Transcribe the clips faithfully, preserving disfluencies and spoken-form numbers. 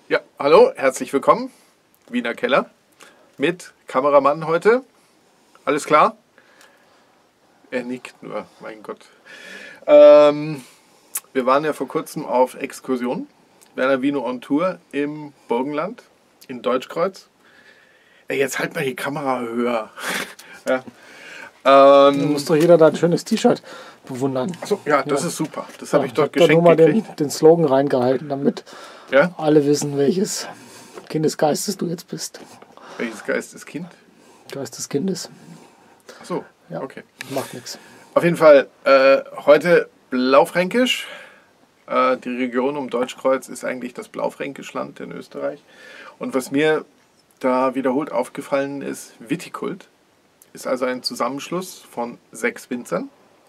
Ja, hallo, herzlich willkommen. Wiener Keller mit Kameramann heute. Alles klar? Er nickt nur, mein Gott. Ähm, wir waren ja vor kurzem auf Exkursion. Werner Vino on Tour im Burgenland, in Deutschkreuz. Ey, jetzt halt mal die Kamera höher. ja. Da ähm, muss doch jeder da ein schönes T-Shirt bewundern. so, ja, das Ja. ist super. Das Ja, habe ich dort hab da nur geschenkt mal gekriegt. den, den Slogan reingehalten, damit Ja? alle wissen, welches Kind des Geistes du jetzt bist. Welches Geisteskind? Geist des Kindes. Ach so, Ja. okay. Macht nichts. Auf jeden Fall, äh, heute Blaufränkisch. Äh, die Region um Deutschkreuz ist eigentlich das Blaufränkischland in Österreich. Und was mir da wiederholt aufgefallen ist, Vitikult ist also ein Zusammenschluss von sechs Winzern.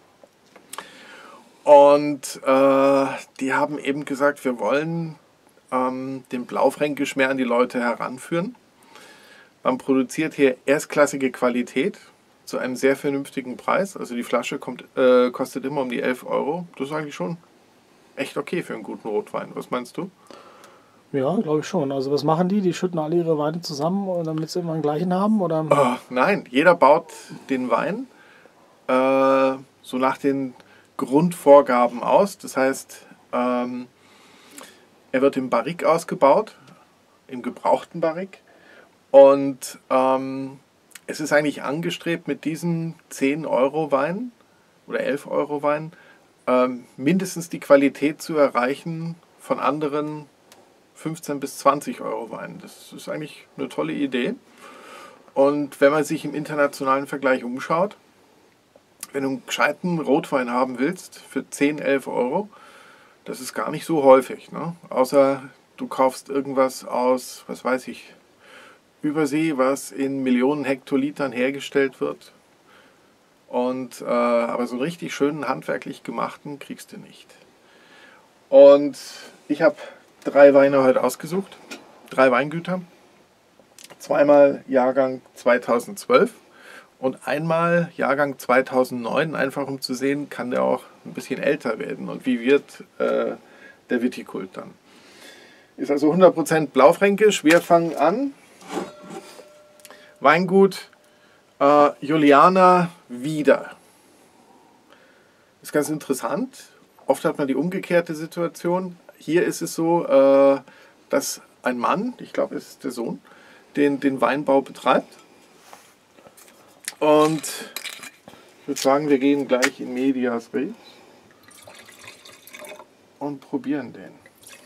Und äh, die haben eben gesagt, wir wollen ähm, den Blaufränkisch mehr an die Leute heranführen. Man produziert hier erstklassige Qualität zu einem sehr vernünftigen Preis. Also die Flasche kommt, äh, kostet immer um die elf Euro. Das ist eigentlich schon echt okay für einen guten Rotwein. Was meinst du? Ja, glaube ich schon. Also was machen die? Die schütten alle ihre Weine zusammen, damit sie immer den gleichen haben? Oder? Oh, nein, jeder baut den Wein äh, so nach den Grundvorgaben aus. Das heißt, ähm, er wird im Barrique ausgebaut, im gebrauchten Barrique. Und ähm, es ist eigentlich angestrebt, mit diesen zehn Euro Wein oder elf Euro Wein ähm, mindestens die Qualität zu erreichen von anderen fünfzehn bis zwanzig Euro Weinen. Das ist eigentlich eine tolle Idee. Und wenn man sich im internationalen Vergleich umschaut, wenn du einen gescheiten Rotwein haben willst für zehn, elf Euro, das ist gar nicht so häufig. Ne? Außer du kaufst irgendwas aus, was weiß ich, Übersee, was in Millionen Hektolitern hergestellt wird. Und, äh, aber so einen richtig schönen, handwerklich gemachten kriegst du nicht. Und ich habe drei Weine heute ausgesucht, drei Weingüter. Zweimal Jahrgang zweitausendzwölf und einmal Jahrgang zweitausendneun, einfach um zu sehen, kann der auch ein bisschen älter werden und wie wird äh, der Vitikult dann. Ist also hundert Prozent Blaufränkisch. Wir fangen an. Weingut äh, Juliana Wieder. Ist ganz interessant. Oft hat man die umgekehrte Situation. Hier ist es so, äh, dass ein Mann, ich glaube es ist der Sohn, den, den Weinbau betreibt. Und ich würde sagen, wir gehen gleich in medias res und probieren den.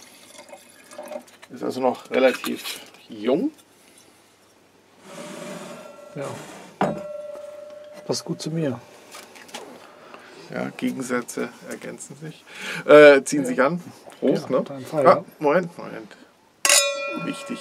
Ist also noch relativ jung. Ja. Passt gut zu mir. Ja, Gegensätze ergänzen sich, äh, ziehen sich an. Prost, Ja, ne? dein Fall, ah, ja. Moment, Moment. Wichtig.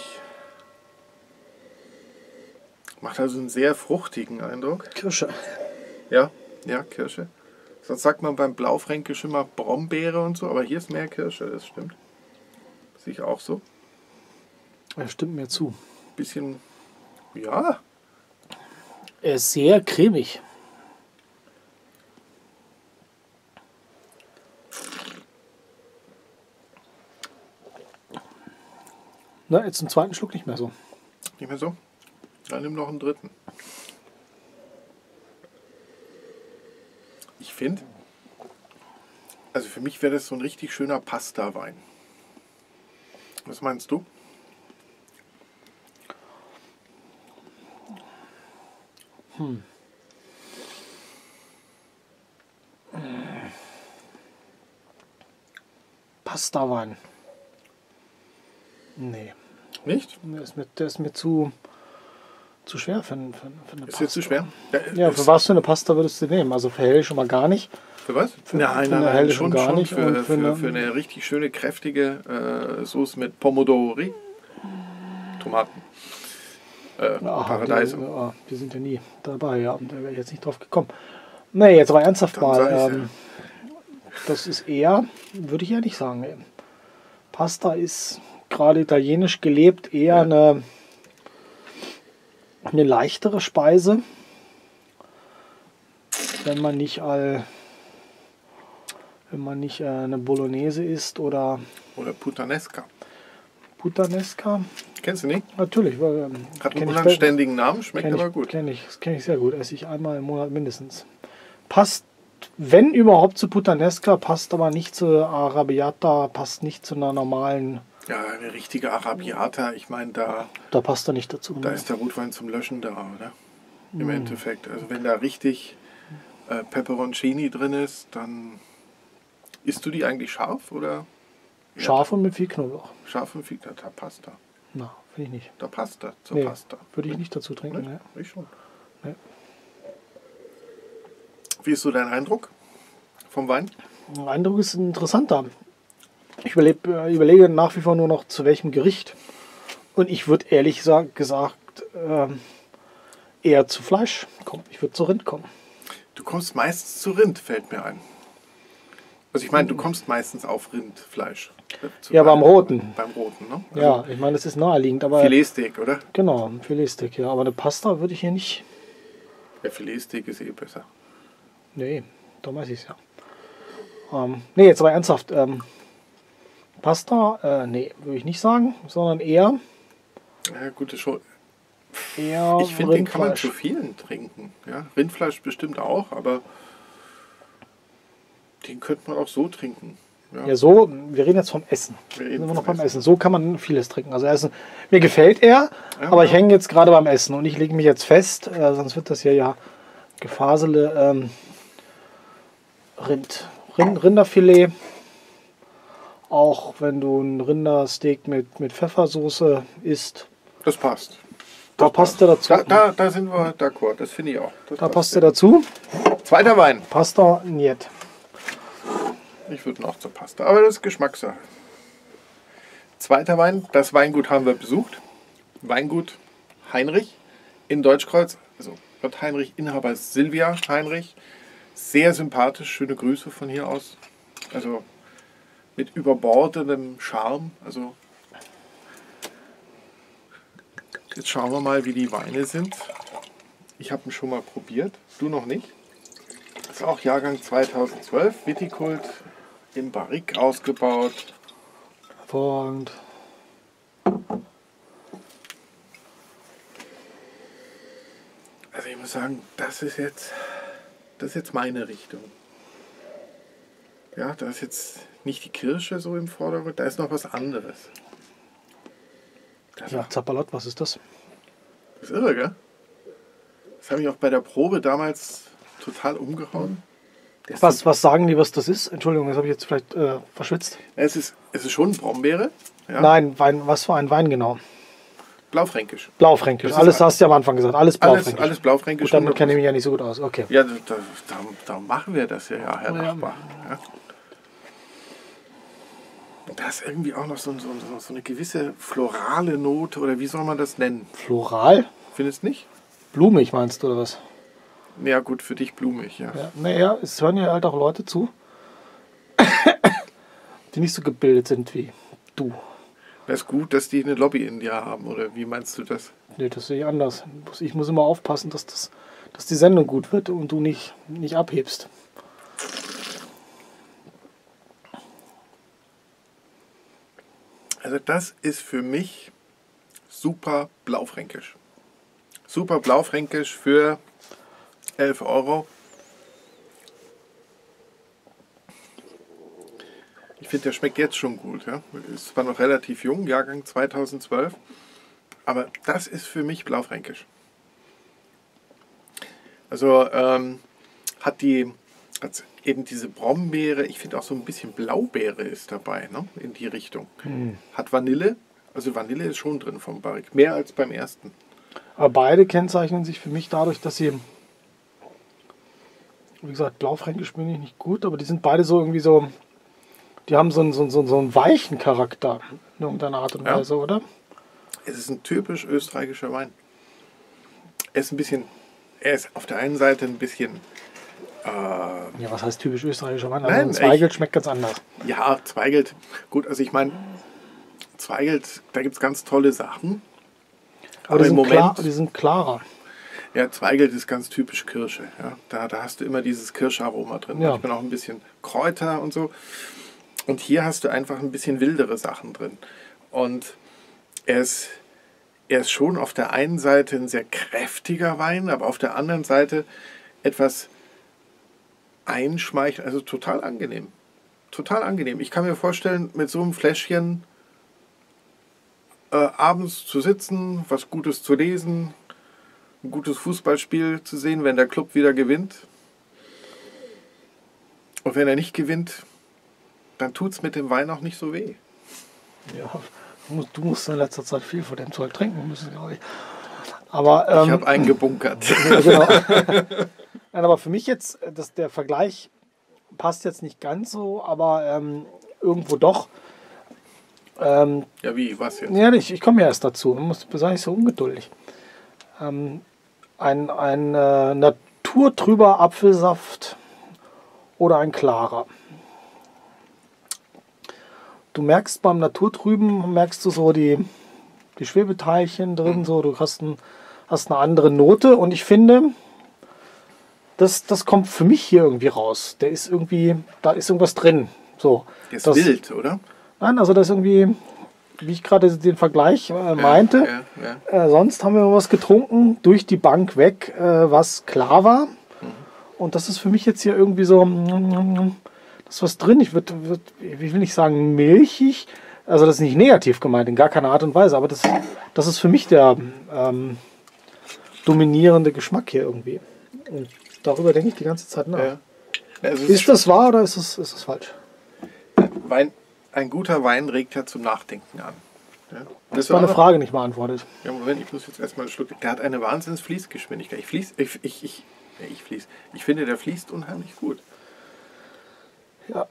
Macht also einen sehr fruchtigen Eindruck. Kirsche. Ja, ja, Kirsche. Sonst sagt man beim Blaufränkisch immer Brombeere und so, aber hier ist mehr Kirsche, das stimmt. Sehe ich auch so. Er stimmt mir zu. Bisschen, ja, Er ist sehr cremig. Na, jetzt im zweiten Schluck nicht mehr so. nicht mehr so. Dann nimm noch einen dritten. Ich finde, also für mich wäre das so ein richtig schöner Pasta-Wein. Was meinst du? Hm. Pasta-Wein. Nee. Nicht? Der ist mir, der ist mir zu, zu schwer für, für, für eine Ist Pasta. jetzt zu schwer? Ja, Ja, ist- für was für eine Pasta würdest du nehmen? Also für hell schon mal gar nicht. Für was? Für- nein, für nein, eine nein, helle schon, schon gar schon nicht für, und für, für eine- für eine richtig schöne, kräftige äh, Soße mit Pomodori. Tomaten. Äh, Aha, Paradeiso. Die, ja, die sind ja nie dabei, ja. Da wäre ich jetzt nicht drauf gekommen. Nee, jetzt aber ernsthaft Dann mal. sag ich's ja. Ähm, das ist eher, würde ich ja nicht sagen. ey. Pasta ist gerade italienisch gelebt eher Ja. eine, eine leichtere Speise. Wenn man nicht all, wenn man nicht äh, eine Bolognese isst oder Oder Puttanesca. Puttanesca. Kennst du nicht? Natürlich. Weil, ähm, Hat einen kenn ich unanständigen Namen, schmeckt kenn aber ich, gut. Kenne ich, das kenne ich sehr gut. Esse ich einmal im Monat mindestens. Passt, wenn überhaupt, zu Puttanesca, passt aber nicht zu Arrabbiata, passt nicht zu einer normalen. Ja, eine richtige Arabiata, ich meine, da, Da passt er nicht dazu. da Ne? ist der Rotwein zum Löschen da, oder? Im Mm. Endeffekt. Also wenn da richtig äh, Peperoncini drin ist, dann isst du die eigentlich scharf oder? Scharf und mit viel Knoblauch. Scharf und viel, da Pasta. Na, finde ich nicht. Da Pasta, zur Nee, Pasta. würde ich nicht dazu trinken. Ne? Ne? Ich schon. Nee. Wie ist so dein Eindruck vom Wein? Der Eindruck ist interessanter. Ich überlebe, äh, überlege nach wie vor nur noch, zu welchem Gericht. Und ich würde ehrlich gesagt, gesagt ähm, eher zu Fleisch kommen. Ich würde zu Rind kommen. Du kommst meistens zu Rind, fällt mir ein. Also ich meine, du kommst meistens auf Rindfleisch. Zu Ja, beim deinem- Roten. Beim Roten, ne? Also Ja, ich meine, das ist naheliegend. Aber Filetsteak, oder? genau, ein Filetsteak, ja. Aber eine Pasta würde ich hier nicht. Der Filetsteak ist eh besser. Nee, da weiß ich es ja. Ähm, nee, jetzt aber ernsthaft. Ähm, Pasta, äh, nee, würde ich nicht sagen, sondern eher, Ja, gute Show. eher Ich finde, den kann man Rindfleisch. zu vielen trinken. Ja? Rindfleisch bestimmt auch, aber den könnte man auch so trinken. Ja? Ja, so, wir reden jetzt vom Essen. Wir Sind reden wir noch vom beim Essen. So kann man vieles trinken. Also Essen, mir gefällt er, Ja, aber ich ja. hänge jetzt gerade beim Essen und ich lege mich jetzt fest, äh, sonst wird das hier ja Gefasele. Ähm, Rind, Rind, Rinderfilet. Auch wenn du ein Rindersteak mit, mit Pfeffersoße isst, Das passt. da passt er dazu. Da, da, da sind wir d'accord, das finde ich auch. Das Da passt er dazu. Zweiter Wein. Pasta, niet. Ich würde noch zur Pasta, aber das ist Geschmackssache. Zweiter Wein, das Weingut haben wir besucht. Weingut Heinrich in Deutschkreuz. Also Gott Heinrich, Inhaber ist Silvia Heinrich. Sehr sympathisch, schöne Grüße von hier aus. Also mit überbordendem Charme. Also jetzt schauen wir mal, wie die Weine sind. Ich habe ihn schon mal probiert, du noch nicht. Das ist auch Jahrgang zweitausendzwölf, Vitikult im Barrique ausgebaut. Hervorragend. Also ich muss sagen, das ist jetzt, das ist jetzt meine Richtung. Ja, da ist jetzt nicht die Kirsche so im Vordergrund, da ist noch was anderes. Das Ja, Zappalot, was ist das? ist irre, gell? Das habe ich auch bei der Probe damals total umgehauen. Der ist Was, so- was sagen die, was das ist? Entschuldigung, das habe ich jetzt vielleicht äh, verschwitzt. Es ist, es ist schon Brombeere, ja? Nein, Wein, was für ein Wein genau? Blaufränkisch. Blaufränkisch. Das ist Alles a- hast du ja am Anfang gesagt. Alles Alles, Blaufränkisch. alles Blaufränkisch. Gut, damit kenne ich mich ja nicht so gut aus. Okay. Ja, da, da, da, da machen wir das ja, ja Herr Ja. Nachbar. Ja. Und da ist irgendwie auch noch so, so, so, so eine gewisse florale Note, oder wie soll man das nennen? Floral? Findest du nicht? Blumig meinst du, oder was? Ja gut, für dich blumig, ja. Ja, naja, es hören ja halt auch Leute zu, die nicht so gebildet sind wie du. Das ist gut, dass die eine Lobby in dir haben, oder wie meinst du das? Nee, das sehe ich anders. Ich muss immer aufpassen, dass, das, dass die Sendung gut wird und du nicht, nicht abhebst. Also das ist für mich super Blaufränkisch. Super Blaufränkisch für elf Euro. Ich finde, der schmeckt jetzt schon gut. Ja? Ist zwar noch relativ jung, Jahrgang zweitausendzwölf, aber das ist für mich Blaufränkisch. Also ähm, hat die hat eben diese Brombeere, ich finde auch so ein bisschen Blaubeere ist dabei, ne? In die Richtung. Hat Vanille, also Vanille ist schon drin vom Barrique, mehr als beim ersten. Aber beide kennzeichnen sich für mich dadurch, dass sie, wie gesagt, Blaufränkisch bin ich nicht gut, aber die sind beide so irgendwie so, die haben so einen, so einen, so einen, so einen weichen Charakter in irgendeiner Art und Ja. Weise, oder? Es ist ein typisch österreichischer Wein. Er ist ein bisschen, er ist auf der einen Seite ein bisschen, äh, Ja, was heißt typisch österreichischer Wein? Nein, Also ein Zweigelt schmeckt ganz anders. ja, Zweigelt, gut, also ich meine, Zweigelt, da gibt es ganz tolle Sachen. Aber, die, im sind klar, Moment- die sind klarer. Ja, Zweigelt ist ganz typisch Kirsche. Ja. Da, da hast du immer dieses Kirscharoma drin. Ja. Manchmal auch ein bisschen Kräuter und so. Und hier hast du einfach ein bisschen wildere Sachen drin. Und er ist, er ist schon auf der einen Seite ein sehr kräftiger Wein, aber auf der anderen Seite etwas einschmeichelnd, also total angenehm. Total angenehm. Ich kann mir vorstellen, mit so einem Fläschchen äh, abends zu sitzen, was Gutes zu lesen, ein gutes Fußballspiel zu sehen, wenn der Club wieder gewinnt. Und wenn er nicht gewinnt, dann tut es mit dem Wein auch nicht so weh. Ja, du musst, du musst in letzter Zeit viel von dem Zeug trinken müssen, glaube ich. Aber, ähm, ich habe einen gebunkert. Ja, genau. Nein, aber für mich jetzt, dass der Vergleich passt jetzt nicht ganz so, aber ähm, irgendwo doch. Ähm, Ja, wie? Was jetzt? ja, ich, ich komme ja erst dazu. Man muss sei ich so ungeduldig. Ähm, ein ein äh, naturtrüber Apfelsaft oder ein klarer. Du merkst beim Naturtrüben, merkst du so die, die Schwebeteilchen drin, so, du hast, ein, hast eine andere Note und ich finde, das, das kommt für mich hier irgendwie raus. Der ist irgendwie, da ist irgendwas drin. So, Der ist das, wild, oder? Nein, also das ist irgendwie, wie ich gerade den Vergleich äh, meinte, Ja, ja, ja. Äh, sonst haben wir was getrunken, durch die Bank weg, äh, was klar war. Mhm. Und das ist für mich jetzt hier irgendwie so, mm, das ist was drin. Ich würde, würd, ich will nicht sagen milchig, also das ist nicht negativ gemeint, in gar keiner Art und Weise, aber das, das ist für mich der ähm, dominierende Geschmack hier irgendwie. Und darüber denke ich die ganze Zeit nach. Ja. Also es ist das wahr oder ist es, ist es falsch? Wein, ein guter Wein regt ja zum Nachdenken an. Ja. Das war eine Frage nicht beantwortet. Ja, Moment, ich muss jetzt erstmal einen Schluck. Der hat eine wahnsinns Fließgeschwindigkeit. Ich fließ, ich, ich, ich, ja, ich fließ. Ich finde, der fließt unheimlich gut. Ja.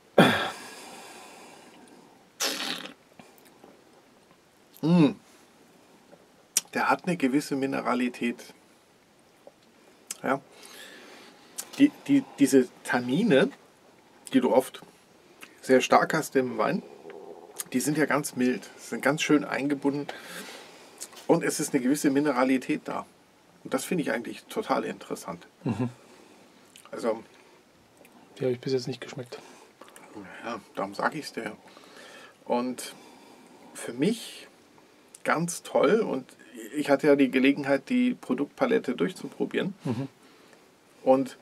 Mm. Der hat eine gewisse Mineralität. Ja. Die, die, diese Tannine, die du oft sehr stark hast im Wein, die sind ja ganz mild, sind ganz schön eingebunden und es ist eine gewisse Mineralität da. Und das finde ich eigentlich total interessant. Mhm. Also, die habe ich bis jetzt nicht geschmeckt. Ja, darum sage ich es dir. Und für mich ganz toll und ich hatte ja die Gelegenheit, die Produktpalette durchzuprobieren. Mhm. Und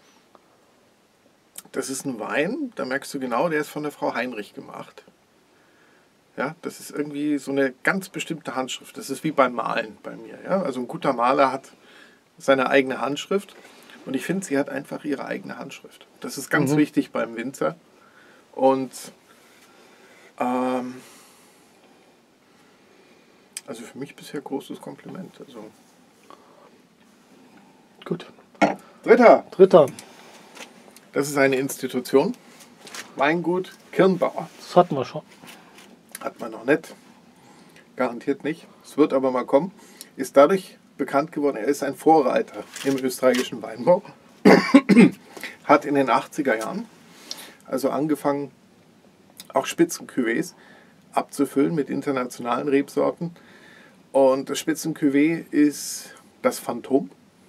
das ist ein Wein, da merkst du genau, der ist von der Frau Heinrich gemacht. Ja, das ist irgendwie so eine ganz bestimmte Handschrift. Das ist wie beim Malen bei mir. Ja? Also ein guter Maler hat seine eigene Handschrift und ich finde, sie hat einfach ihre eigene Handschrift. Das ist ganz mhm. wichtig beim Winzer. Und ähm, also für mich bisher großes Kompliment. Also gut. Dritter. Dritter. Das ist eine Institution. Weingut Kirnbauer. Das hatten wir schon. Hat man noch nicht. Garantiert nicht. Es wird aber mal kommen. Ist dadurch bekannt geworden, er ist ein Vorreiter im österreichischen Weinbau. Hat in den achtziger Jahren also angefangen, auch Spitzencuvées abzufüllen mit internationalen Rebsorten. Und das Spitzencuvée ist das Phantom.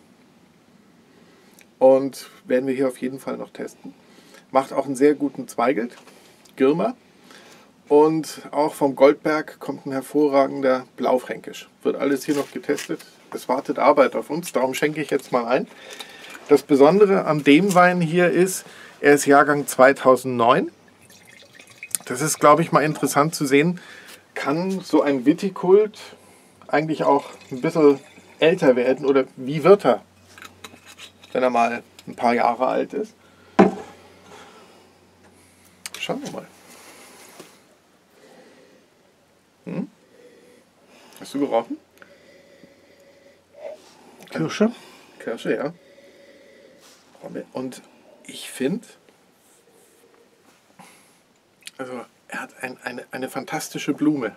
Und werden wir hier auf jeden Fall noch testen. Macht auch einen sehr guten Zweigelt, Girma. Und auch vom Goldberg kommt ein hervorragender Blaufränkisch. Wird alles hier noch getestet. Es wartet Arbeit auf uns, darum schenke ich jetzt mal ein. Das Besondere an dem Wein hier ist, er ist Jahrgang zweitausendneun. Das ist, glaube ich, mal interessant zu sehen. Kann so ein Vitikult eigentlich auch ein bisschen älter werden? Oder wie wird er, wenn er mal ein paar Jahre alt ist? Schauen wir mal. Hm? Hast du gerochen? Kirsche. Kirsche, ja. Und ich finde, also er hat ein, eine, eine fantastische Blume.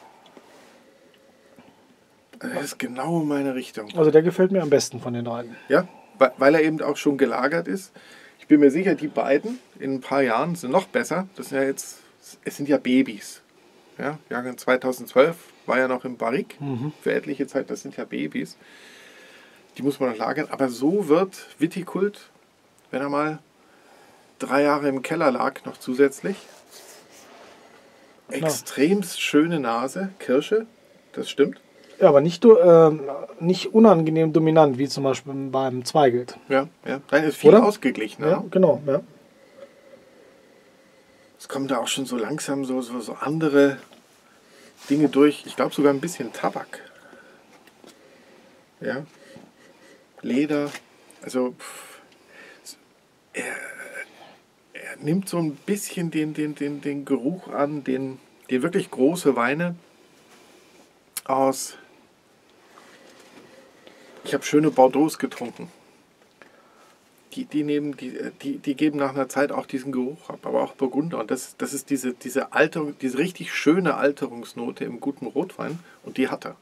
Das ist genau meine Richtung. Also der gefällt mir am besten von den dreien. Ja, weil er eben auch schon gelagert ist. Ich bin mir sicher, die beiden in ein paar Jahren sind noch besser. Das sind ja jetzt, es sind ja Babys. Ja, Jahrgang zweitausendzwölf war ja noch im Barrique mhm. für etliche Zeit. Das sind ja Babys. Die muss man noch lagern. Aber so wird Vitikult, wenn er mal drei Jahre im Keller lag, noch zusätzlich. Extremst schöne Nase, Kirsche. das stimmt. Ja, aber nicht, do- ähm, nicht unangenehm dominant, wie zum Beispiel beim Zweigelt. Ja, ja. Nein, ist viel Oder? ausgeglichener. Ja, genau. Ja. Es kommen da auch schon so langsam so, so, so andere Dinge durch. Ich glaube sogar ein bisschen Tabak. Ja. Leder. Also pff, er, er nimmt so ein bisschen den, den, den, den Geruch an, den, den wirklich große Weine aus. Ich habe schöne Bordeaux getrunken. Die, die, nehmen, die, die, die geben nach einer Zeit auch diesen Geruch ab, aber auch Burgunder. Und das, das ist diese, diese, Alterung, diese richtig schöne Alterungsnote im guten Rotwein und die hat er.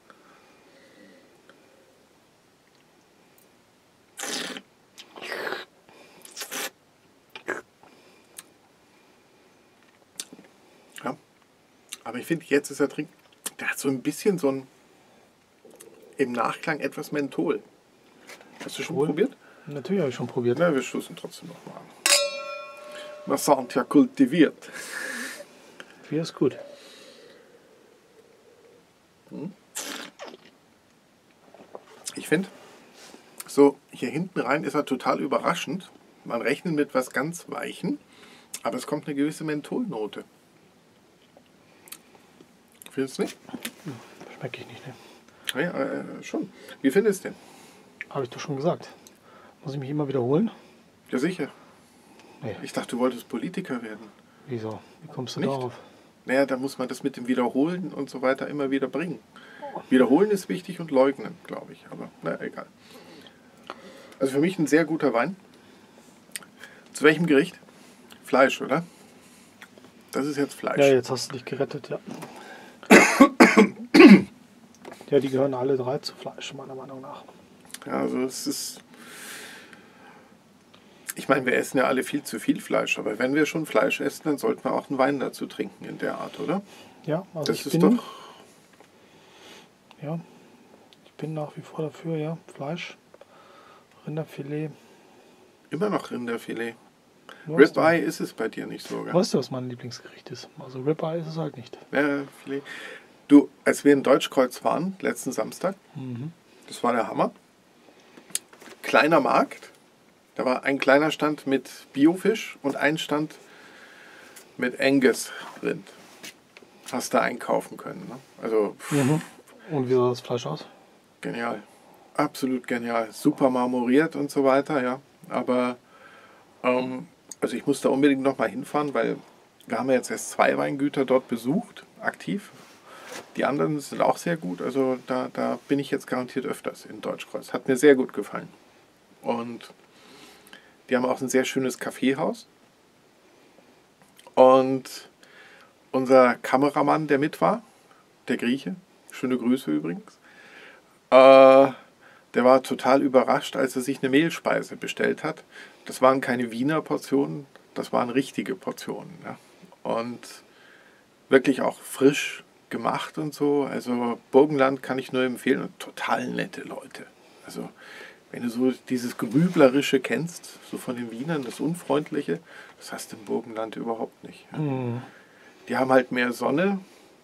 Ja, aber ich finde, jetzt ist er trinken. Der hat so ein bisschen so ein im Nachklang etwas Menthol. Hast du schon Wohl. probiert? Natürlich habe ich schon probiert. Na, wir stoßen trotzdem nochmal an. Wir sind ja kultiviert. Bier ist gut. Ich finde, so hier hinten rein ist er total überraschend. Man rechnet mit was ganz Weichen, aber es kommt eine gewisse Mentholnote. Findest du nicht? Schmecke ich nicht, ne? Ja, äh, schon. Wie findest du den? Habe ich doch schon gesagt. Muss ich mich immer wiederholen? Ja, sicher. Nee. Ich dachte, du wolltest Politiker werden. Wieso? Wie kommst du Nicht? darauf? Naja, da muss man das mit dem Wiederholen und so weiter immer wieder bringen. Wiederholen ist wichtig und leugnen, glaube ich. Aber na, egal. Also für mich ein sehr guter Wein. Zu welchem Gericht? Fleisch, oder? Das ist jetzt Fleisch. Ja, jetzt hast du dich gerettet, ja. Ja, die gehören alle drei zu Fleisch, meiner Meinung nach. Ja, also es ist. Ich meine, wir essen ja alle viel zu viel Fleisch, aber wenn wir schon Fleisch essen, dann sollten wir auch einen Wein dazu trinken in der Art, oder? Ja, also Das ich ist bin, doch. ja, ich bin nach wie vor dafür, ja, Fleisch, Rinderfilet. Immer noch Rinderfilet. Weißt du, Ribeye ist es bei dir nicht so, gell? weißt du, was mein Lieblingsgericht ist? Also Ribeye ist es halt nicht. Ja, Filet. Du, als wir in Deutschkreuz waren, letzten Samstag, Mhm. das war der Hammer. Kleiner Markt. Da war ein kleiner Stand mit Biofisch und ein Stand mit Angus-Rind. Hast du einkaufen können. Ne? Also pff, Mhm. Und wie sah das Fleisch aus? genial. Absolut genial. Super marmoriert und so weiter, ja. Aber ähm, also ich muss da unbedingt noch mal hinfahren, weil wir haben ja jetzt erst zwei Weingüter dort besucht, aktiv. Die anderen sind auch sehr gut. Also da, da bin ich jetzt garantiert öfters in Deutschkreuz. Hat mir sehr gut gefallen. Und die haben auch ein sehr schönes Kaffeehaus. Und unser Kameramann, der mit war, der Grieche, schöne Grüße übrigens, äh, der war total überrascht, als er sich eine Mehlspeise bestellt hat. Das waren keine Wiener Portionen, das waren richtige Portionen. Ja. Und wirklich auch frisch gemacht und so. Also Burgenland kann ich nur empfehlen und total nette Leute. Also wenn du so dieses Grüblerische kennst, so von den Wienern, das Unfreundliche, das hast du im Burgenland überhaupt nicht. Ja. Mhm. Die haben halt mehr Sonne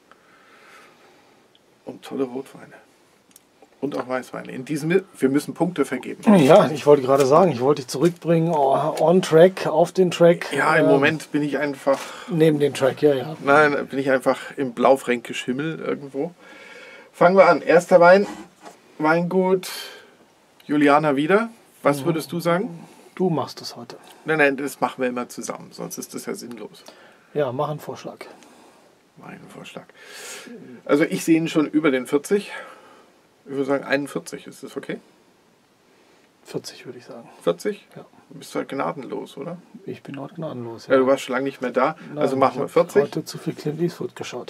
und tolle Rotweine. Und auch Weißweine. In diesem, wir müssen Punkte vergeben. Ja, ich wollte gerade sagen, ich wollte dich zurückbringen, oh, on track, auf den Track. Ja, im ähm, Moment bin ich einfach, Neben den Track, ja, ja. nein, bin ich einfach im Blaufränkisch Himmel irgendwo. Fangen wir an. Erster Wein, Weingut Juliana wieder. Was würdest du sagen? Du machst es heute. Nein, nein, das machen wir immer zusammen, sonst ist das ja sinnlos. Ja, mach einen Vorschlag. Mein Vorschlag. Also ich sehe ihn schon über den vierzig. Ich würde sagen einundvierzig, ist das okay? vierzig würde ich sagen. vierzig? Ja. Du bist halt gnadenlos, oder? Ich bin heute gnadenlos. Ja, du warst schon lange nicht mehr da. Nein, Also machen wir ich hab vierzig. heute zu viel Clint Eastwood geschaut.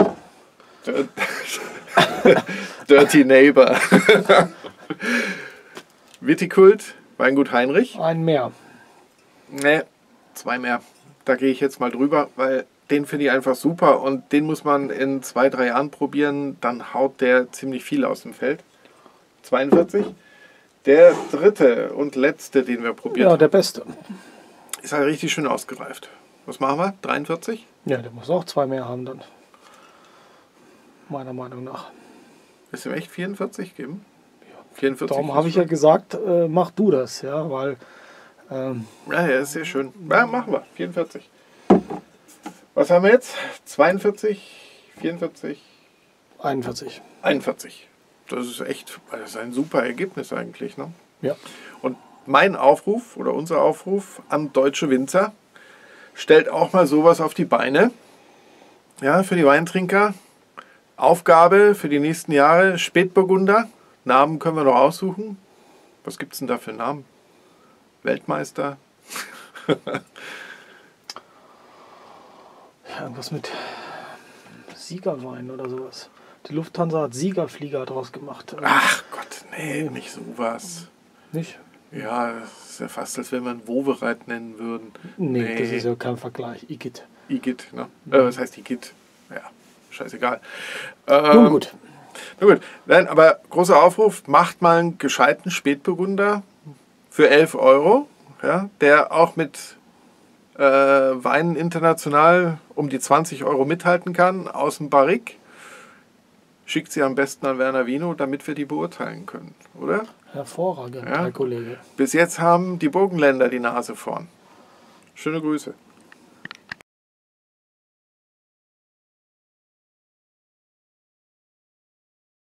Dirty Neighbor. Vitikult, Weingut Heinrich. Ein mehr. Ne, zwei mehr. Da gehe ich jetzt mal drüber, weil den finde ich einfach super und den muss man in zwei, drei Jahren probieren. Dann haut der ziemlich viel aus dem Feld. zweiundvierzig. Der dritte und letzte, den wir probiert Ja, haben, der Beste. ist halt richtig schön ausgereift. Was machen wir? dreiundvierzig? Ja, der muss auch zwei mehr haben dann. Meiner Meinung nach. Willst du ihm echt vierundvierzig geben? vierundvierzig Darum ist habe ich ja schon- gesagt, äh, mach du das, ja, weil ähm, Ja, ja, ist sehr schön. Ja, machen wir. vierundvierzig. Was haben wir jetzt? zweiundvierzig, vierundvierzig, einundvierzig. einundvierzig. Das ist echt, das ist ein super Ergebnis eigentlich. Ne? Ja. Und mein Aufruf oder unser Aufruf an deutsche Winzer, stellt auch mal sowas auf die Beine. Ja, für die Weintrinker. Aufgabe für die nächsten Jahre, Spätburgunder. Namen können wir noch aussuchen. Was gibt es denn da für Namen? Weltmeister? Ja, irgendwas mit Siegerwein oder sowas. Die Lufthansa hat Siegerflieger draus gemacht. Äh, Ach Gott, nee, nicht sowas. Nicht? Ja, das ist ja fast, als wenn wir einen Wovereit nennen würden. Nee, Nee. das ist ja kein Vergleich. Igitt. Igitt, ne? Äh, was heißt Igitt? Ja, scheißegal. Ähm, Nun gut. Na gut, nein, aber großer Aufruf, macht mal einen gescheiten Spätburgunder für elf Euro, ja, der auch mit äh, Weinen international um die zwanzig Euro mithalten kann, aus dem Barrique. Schickt sie am besten an Werner Vino, damit wir die beurteilen können, oder? Hervorragend, Ja. Herr Kollege. Bis jetzt haben die Burgenländer die Nase vorn. Schöne Grüße.